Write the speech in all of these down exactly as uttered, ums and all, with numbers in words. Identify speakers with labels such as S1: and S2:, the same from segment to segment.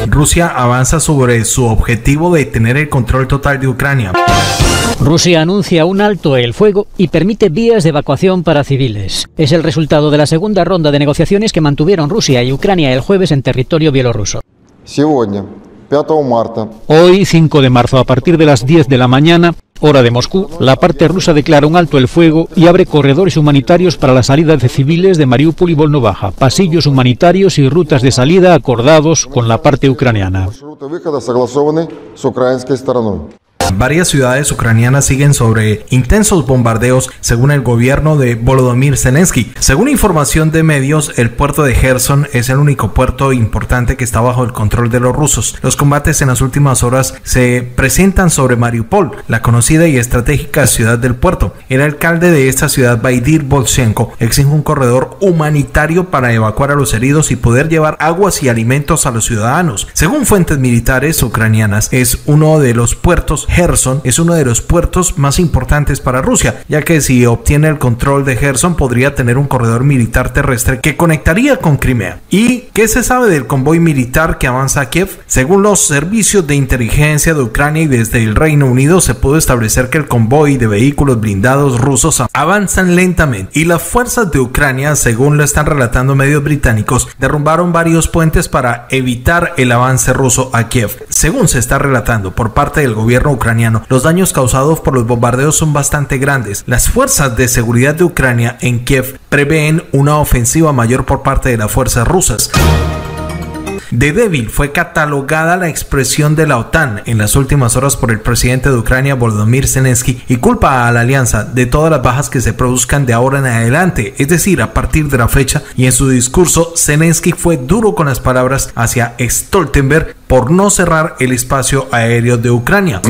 S1: Rusia avanza sobre su objetivo de tener el control total de Ucrania.
S2: Rusia anuncia un alto el fuego y permite vías de evacuación para civiles. Es el resultado de la segunda ronda de negociaciones que mantuvieron Rusia y Ucrania el jueves en territorio bielorruso. Hoy, cinco de marzo, a partir de las diez de la mañana, hora de Moscú, la parte rusa declara un alto el fuego y abre corredores humanitarios para la salida de civiles de Mariupol y Volnovakha, pasillos humanitarios y rutas de salida acordados con la parte ucraniana.
S1: Varias ciudades ucranianas siguen sobre intensos bombardeos según el gobierno de Volodymyr Zelensky. Según información de medios, el puerto de Gerson es el único puerto importante que está bajo el control de los rusos. Los combates en las últimas horas se presentan sobre Mariupol, la conocida y estratégica ciudad del puerto. El alcalde de esta ciudad, Vaidir Bolshenko, exige un corredor humanitario para evacuar a los heridos y poder llevar aguas y alimentos a los ciudadanos. Según fuentes militares ucranianas, es uno de los puertos Gerson es uno de los puertos más importantes para Rusia, ya que si obtiene el control de Gerson podría tener un corredor militar terrestre que conectaría con Crimea. ¿Y qué se sabe del convoy militar que avanza a Kiev? Según los servicios de inteligencia de Ucrania y desde el Reino Unido, se pudo establecer que el convoy de vehículos blindados rusos avanzan lentamente y las fuerzas de Ucrania, según lo están relatando medios británicos, derrumbaron varios puentes para evitar el avance ruso a Kiev. Según se está relatando por parte del gobierno ucraniano, los daños causados por los bombardeos son bastante grandes. Las fuerzas de seguridad de Ucrania en Kiev prevén una ofensiva mayor por parte de las fuerzas rusas. De débil fue catalogada la expresión de la OTAN en las últimas horas por el presidente de Ucrania, Volodymyr Zelensky, y culpa a la alianza de todas las bajas que se produzcan de ahora en adelante, es decir, a partir de la fecha. Y en su discurso, Zelensky fue duro con las palabras hacia Stoltenberg por no cerrar el espacio aéreo de Ucrania.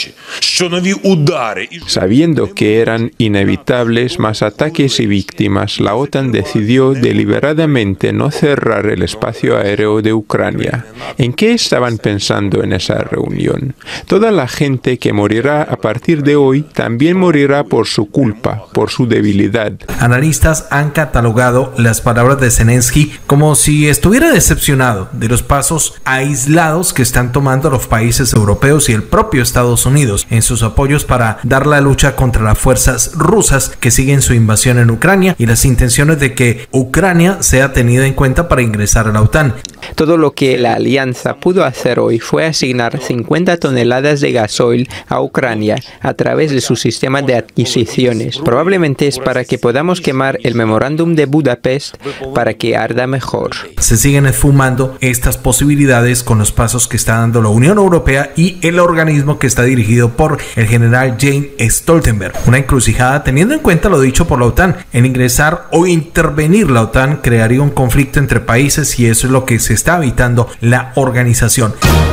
S3: Sabiendo que eran inevitables más ataques y víctimas, la OTAN decidió deliberadamente no cerrar el espacio aéreo de Ucrania. ¿En qué estaban pensando en esa reunión? Toda la gente que morirá a partir de hoy también morirá por su culpa, por su debilidad.
S1: Analistas han catalogado las palabras de Zelensky como si estuviera decepcionado de los pasos aislados que están tomando los países europeos y el propio Estados Unidos en sus apoyos para dar la lucha contra las fuerzas rusas que siguen su invasión en Ucrania y las intenciones de que Ucrania sea tenida en cuenta para ingresar a la OTAN.
S4: Todo lo que la alianza pudo hacer hoy fue asignar cincuenta toneladas de gasoil a Ucrania a través de su sistema de adquisiciones. Probablemente es para que podamos quemar el memorándum de Budapest para que arda mejor.
S1: Se siguen esfumando estas posibilidades con los pasos que está dando la Unión Europea y el organismo que está dirigido por el general Jens Stoltenberg. Una encrucijada teniendo en cuenta lo dicho por la OTAN. En ingresar o intervenir la OTAN crearía un conflicto entre países y eso es lo que se está evitando la organización.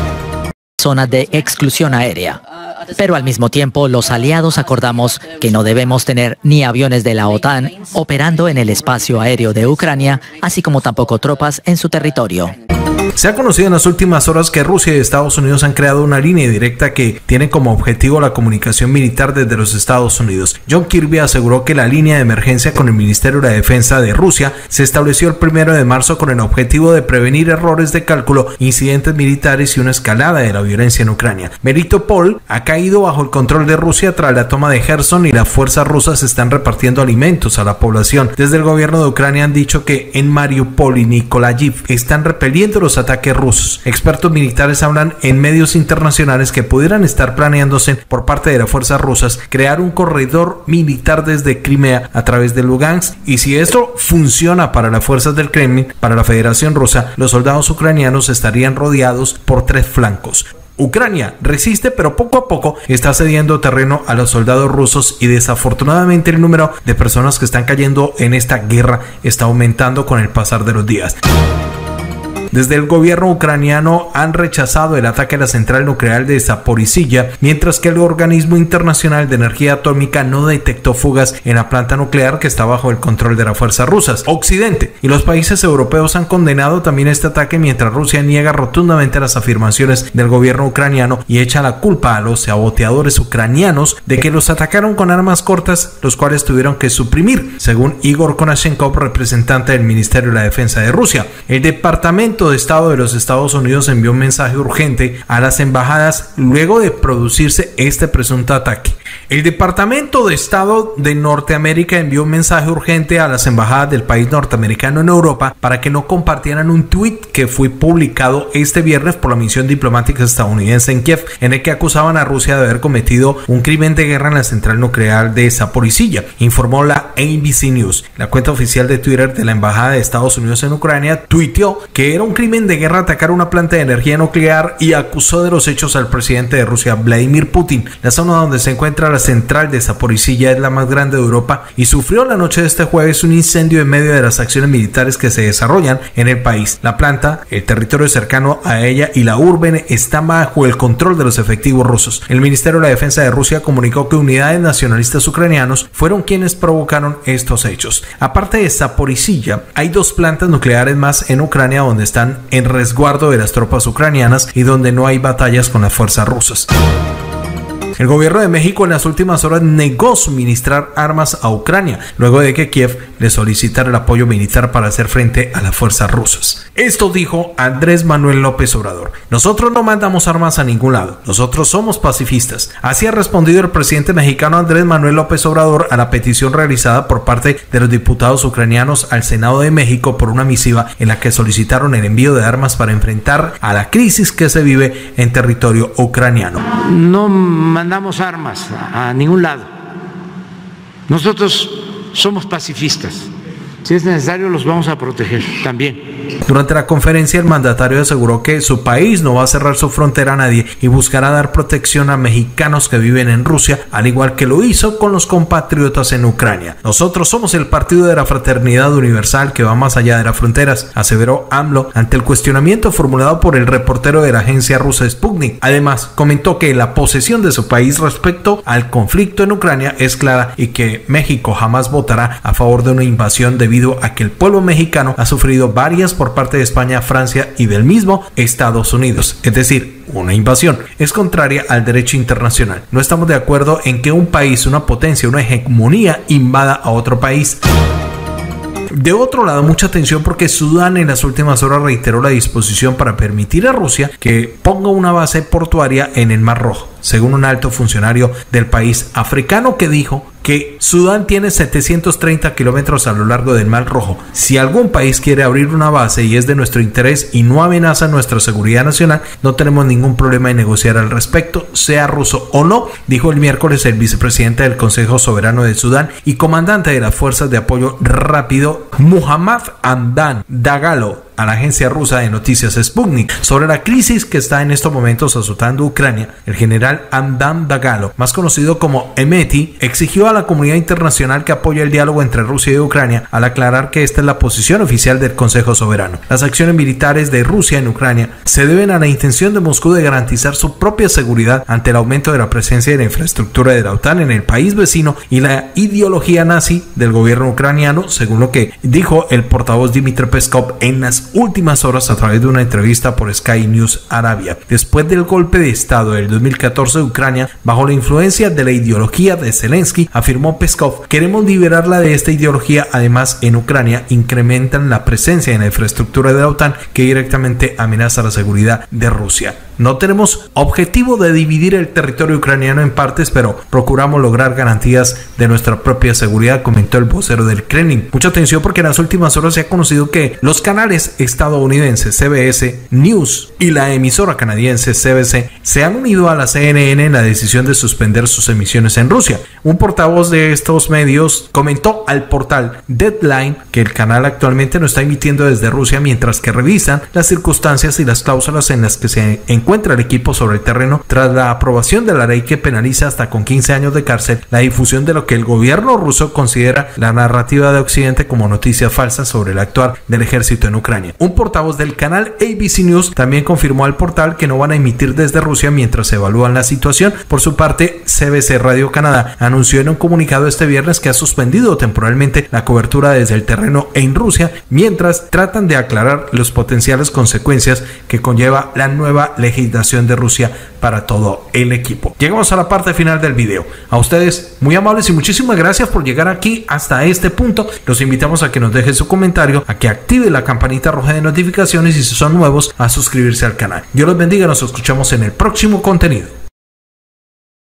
S5: Zona de exclusión aérea. Pero al mismo tiempo, los aliados acordamos que no debemos tener ni aviones de la OTAN operando en el espacio aéreo de Ucrania, así como tampoco tropas en su territorio.
S1: Se ha conocido en las últimas horas que Rusia y Estados Unidos han creado una línea directa que tiene como objetivo la comunicación militar desde los Estados Unidos. John Kirby aseguró que la línea de emergencia con el Ministerio de la Defensa de Rusia se estableció el primero de marzo con el objetivo de prevenir errores de cálculo, incidentes militares y una escalada de la violencia en Ucrania. Melitopol ha caído bajo el control de Rusia tras la toma de Gerson y las fuerzas rusas están repartiendo alimentos a la población. Desde el gobierno de Ucrania han dicho que en Mariupol y Nikolayiv están repeliendo los ataques rusos. Expertos militares hablan en medios internacionales que pudieran estar planeándose por parte de las fuerzas rusas crear un corredor militar desde Crimea a través de Lugansk, y si esto funciona para las fuerzas del Kremlin, para la Federación Rusa, los soldados ucranianos estarían rodeados por tres flancos. Ucrania resiste, pero poco a poco está cediendo terreno a los soldados rusos y desafortunadamente el número de personas que están cayendo en esta guerra está aumentando con el pasar de los días. Desde el gobierno ucraniano han rechazado el ataque a la central nuclear de Zaporizhia, mientras que el organismo internacional de energía atómica no detectó fugas en la planta nuclear que está bajo el control de las fuerzas rusas. Occidente y los países europeos han condenado también este ataque, mientras Rusia niega rotundamente las afirmaciones del gobierno ucraniano y echa la culpa a los saboteadores ucranianos de que los atacaron con armas cortas, los cuales tuvieron que suprimir, según Igor Konashenkov, representante del Ministerio de la Defensa de Rusia. El departamento Departamento de Estado de los Estados Unidos envió un mensaje urgente a las embajadas luego de producirse este presunto ataque. El Departamento de Estado de Norteamérica envió un mensaje urgente a las embajadas del país norteamericano en Europa para que no compartieran un tuit que fue publicado este viernes por la misión diplomática estadounidense en Kiev, en el que acusaban a Rusia de haber cometido un crimen de guerra en la central nuclear de Zaporizhia, informó la A B C News. La cuenta oficial de Twitter de la Embajada de Estados Unidos en Ucrania tuiteó que era un crimen de guerra atacar una planta de energía nuclear y acusó de los hechos al presidente de Rusia, Vladimir Putin. La zona donde se encuentra la central de Zaporizhia es la más grande de Europa y sufrió la noche de este jueves un incendio en medio de las acciones militares que se desarrollan en el país. La planta, el territorio cercano a ella y la urbe están bajo el control de los efectivos rusos. El Ministerio de la Defensa de Rusia comunicó que unidades nacionalistas ucranianos fueron quienes provocaron estos hechos. Aparte de Zaporizhia, hay dos plantas nucleares más en Ucrania donde están en resguardo de las tropas ucranianas y donde no hay batallas con las fuerzas rusas. El gobierno de México en las últimas horas negó suministrar armas a Ucrania, luego de que Kiev le solicitara el apoyo militar para hacer frente a las fuerzas rusas. Esto dijo Andrés Manuel López Obrador: nosotros no mandamos armas a ningún lado, nosotros somos pacifistas. Así ha respondido el presidente mexicano Andrés Manuel López Obrador a la petición realizada por parte de los diputados ucranianos al Senado de México por una misiva en la que solicitaron el envío de armas para enfrentar a la crisis que se vive en territorio ucraniano.
S6: No mandamos armas a ningún lado. Nosotros somos pacifistas. Si es necesario, los vamos a proteger también.
S1: Durante la conferencia, el mandatario aseguró que su país no va a cerrar su frontera a nadie y buscará dar protección a mexicanos que viven en Rusia, al igual que lo hizo con los compatriotas en Ucrania. Nosotros somos el partido de la fraternidad universal que va más allá de las fronteras, aseveró AMLO ante el cuestionamiento formulado por el reportero de la agencia rusa Sputnik. Además, comentó que la posición de su país respecto al conflicto en Ucrania es clara y que México jamás votará a favor de una invasión debido a que el pueblo mexicano ha sufrido varias por parte de España, Francia y del mismo Estados Unidos, es decir, una invasión. Es contraria al derecho internacional. No estamos de acuerdo en que un país, una potencia, una hegemonía invada a otro país. De otro lado, mucha atención porque Sudán en las últimas horas reiteró la disposición para permitir a Rusia que ponga una base portuaria en el Mar Rojo, según un alto funcionario del país africano que dijo que Sudán tiene setecientos treinta kilómetros a lo largo del Mar Rojo. Si algún país quiere abrir una base y es de nuestro interés y no amenaza nuestra seguridad nacional, no tenemos ningún problema en negociar al respecto, sea ruso o no, dijo el miércoles el vicepresidente del Consejo Soberano de Sudán y comandante de las Fuerzas de Apoyo Rápido, Muhammad Hamdan Dagalo, a la agencia rusa de noticias Sputnik sobre la crisis que está en estos momentos azotando Ucrania. El general Hamdan Dagalo, más conocido como Hemeti, exigió a la comunidad internacional que apoye el diálogo entre Rusia y Ucrania al aclarar que esta es la posición oficial del Consejo Soberano. Las acciones militares de Rusia en Ucrania se deben a la intención de Moscú de garantizar su propia seguridad ante el aumento de la presencia de la infraestructura de la OTAN en el país vecino y la ideología nazi del gobierno ucraniano, según lo que dijo el portavoz Dmitry Peskov en las últimas horas a través de una entrevista por Sky News Arabia. Después del golpe de estado del dos mil catorce de Ucrania, bajo la influencia de la ideología de Zelensky, afirmó Peskov: queremos liberarla de esta ideología. Además, en Ucrania incrementan la presencia en la infraestructura de la OTAN que directamente amenaza la seguridad de Rusia. No tenemos objetivo de dividir el territorio ucraniano en partes, pero procuramos lograr garantías de nuestra propia seguridad, comentó el vocero del Kremlin. Mucha atención porque en las últimas horas se ha conocido que los canales estadounidenses C B S News y la emisora canadiense C B C se han unido a la C N N en la decisión de suspender sus emisiones en Rusia. Un portavoz de estos medios comentó al portal Deadline que el canal actualmente no está emitiendo desde Rusia mientras que revisan las circunstancias y las cláusulas en las que se encuentra el equipo sobre el terreno tras la aprobación de la ley que penaliza hasta con quince años de cárcel la difusión de lo que el gobierno ruso considera la narrativa de Occidente como noticias falsas sobre el actuar del ejército en Ucrania. Un portavoz del canal A B C News también confirmó al portal que no van a emitir desde Rusia mientras se evalúan la situación. Por su parte, C B C Radio Canadá anunció en un comunicado este viernes que ha suspendido temporalmente la cobertura desde el terreno en Rusia mientras tratan de aclarar las potenciales consecuencias que conlleva la nueva legislación de Rusia para para todo el equipo. Llegamos a la parte final del video. A ustedes muy amables y muchísimas gracias por llegar aquí hasta este punto. Los invitamos a que nos dejen su comentario, a que active la campanita roja de notificaciones y si son nuevos a suscribirse al canal. Dios los bendiga, nos escuchamos en el próximo contenido.